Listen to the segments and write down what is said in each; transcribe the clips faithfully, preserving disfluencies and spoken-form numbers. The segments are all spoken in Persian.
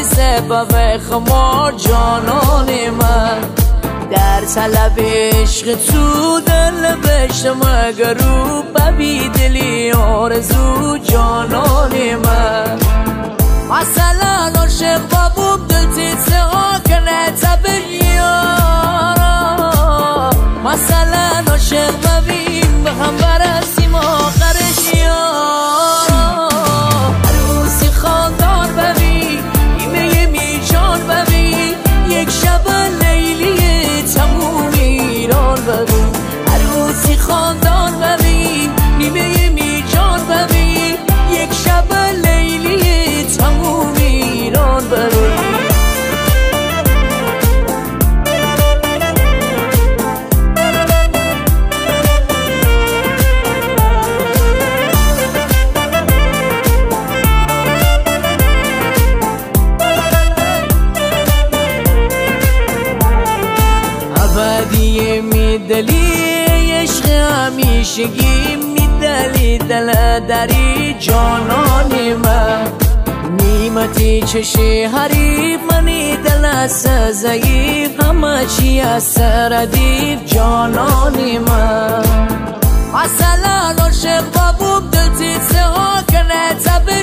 سبب خمار جانان من در طلب عشق تو دل بشتم اگر رو ببی دلی آرزو جانان من مثلا عاشق بابوب دل تیزه ها کنه تبر یارا مثلا عاشق ببین به هم برسیم آخرش یارا عروسی خاندان ببین ایمه میجان ببین یک شب لیلی تموم ایران ببین عروسی خاندان ببین نیمه میجان ببین یک شب لیلی تموم ایران ببین ابدی میدلی عشق همیشگی میدلی دل دری جانان من نیمتی چشی حریف منی دل ضعیف همه چی از سردیف جانان من مثلا عاشق بابوب دل تیزه ها کنه تبر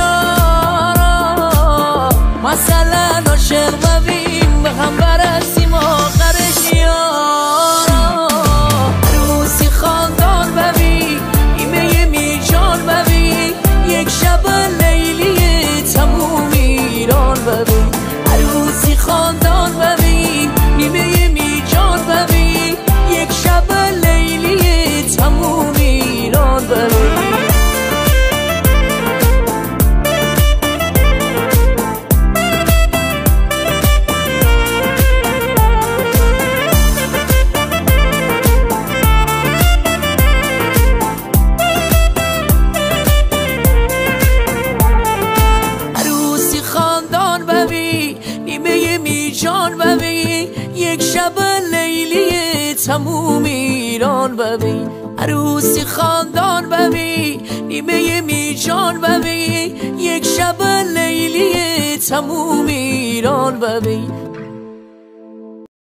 یارا مثلا عاشق ببین به هم برسیم آخرش یارا عروسی خاندان ببین ایمه میجان ببین یک شب لیلی تموم ایران ببین عروسی خاندان ببین نیمه میجان ببین یک شب لیلی تموم ایران ببین جان ببین یک شب لیلی تموم ایران ببین عروسی خاندان ببین نیمه میجان ببین یک شب لیلی تموم ایران ببین